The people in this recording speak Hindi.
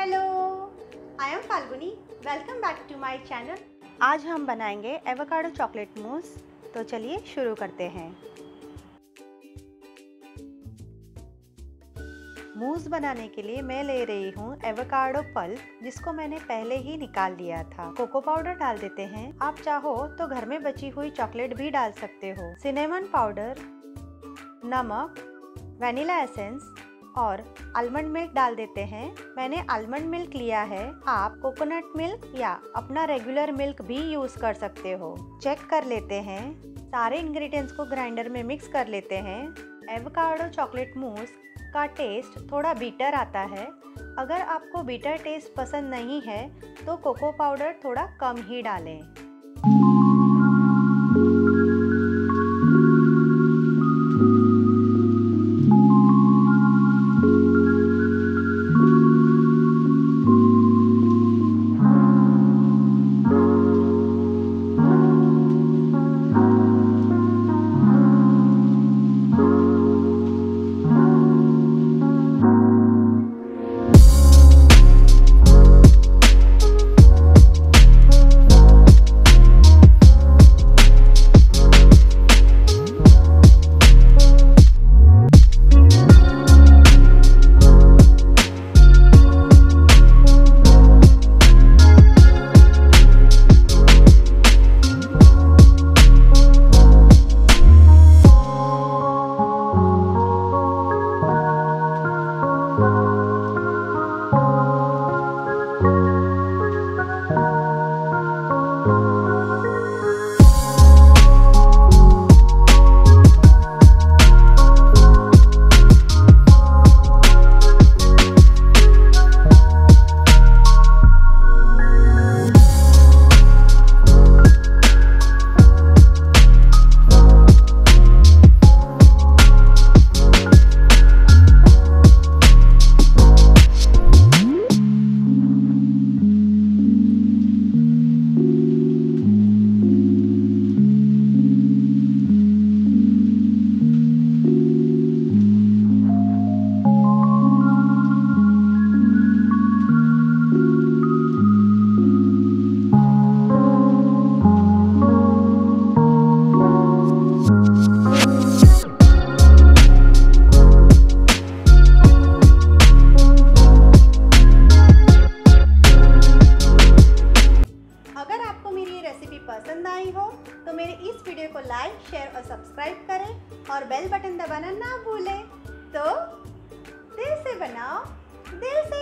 Hello, I am Falguni. Welcome back to my channel. आज हम बनाएंगे एवोकाडो चॉकलेट मूस। तो चलिए शुरू करते हैं। मूस बनाने के लिए मैं ले रही हूँ एवोकाडो पल्प, जिसको मैंने पहले ही निकाल लिया था। कोको पाउडर डाल देते हैं। आप चाहो तो घर में बची हुई चॉकलेट भी डाल सकते हो। सिनेमन पाउडर, नमक, वनीला एसेंस और आलमंड मिल्क डाल देते हैं। मैंने आलमंड मिल्क लिया है, आप कोकोनट मिल्क या अपना रेगुलर मिल्क भी यूज कर सकते हो। चेक कर लेते हैं। सारे इंग्रेडिएंट्स को ग्राइंडर में मिक्स कर लेते हैं। एवोकाडो चॉकलेट मूस का टेस्ट थोड़ा बीटर आता है। अगर आपको बीटर टेस्ट पसंद नहीं है तो कोको पाउडर थोड़ा कम ही डालें। पसंद आई हो तो मेरे इस वीडियो को लाइक, शेयर और सब्सक्राइब करें और बेल बटन दबाना ना भूलें। तो दिल से बनाओ, दिल से